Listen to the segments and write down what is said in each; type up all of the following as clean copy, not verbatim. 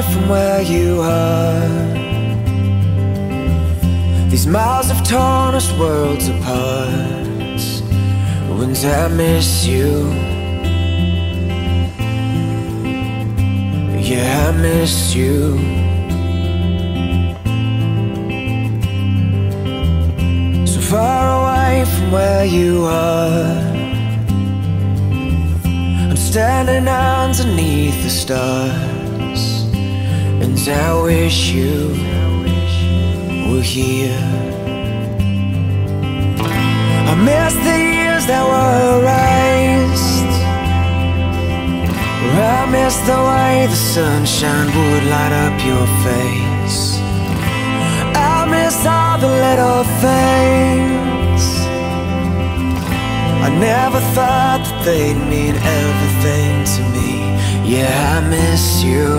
from where you are. These miles have torn us worlds apart. Wouldn't I miss you? Yeah, I miss you. So far away from where you are, I'm standing underneath the stars, and I wish you were here. I miss the years that were erased, I miss the way the sunshine would light up your face. I miss all the little things I never thought that they'd mean everything to me. Yeah, I miss you.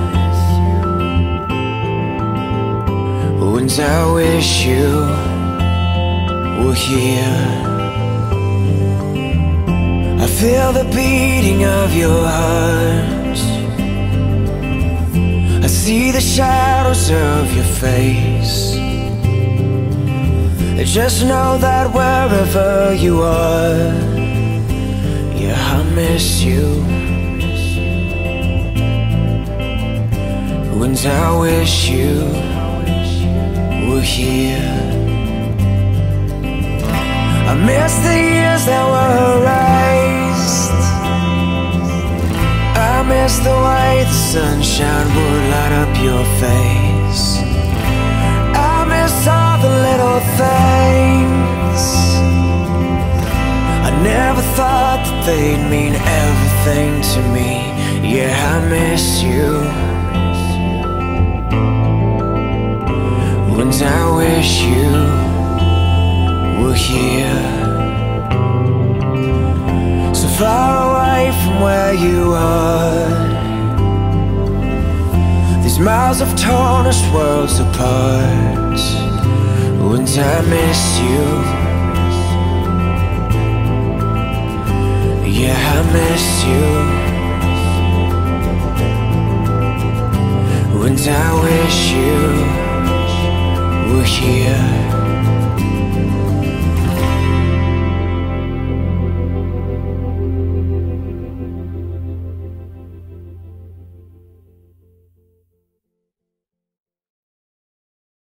Wouldn't I wish you were here? I feel the beating of your heart, I see the shadows of your face. I just know that wherever you are, yeah, I miss you. Wouldn't I wish you were here? I miss the years that were erased, I miss the way the sunshine would light up your face. I miss all the little things I never thought that they'd mean everything to me. Yeah, I miss you. Wouldn't I wish you were here? So far away from where you are, these miles have torn us worlds apart. Wouldn't I miss you? Yeah, I miss you. Wouldn't I wish you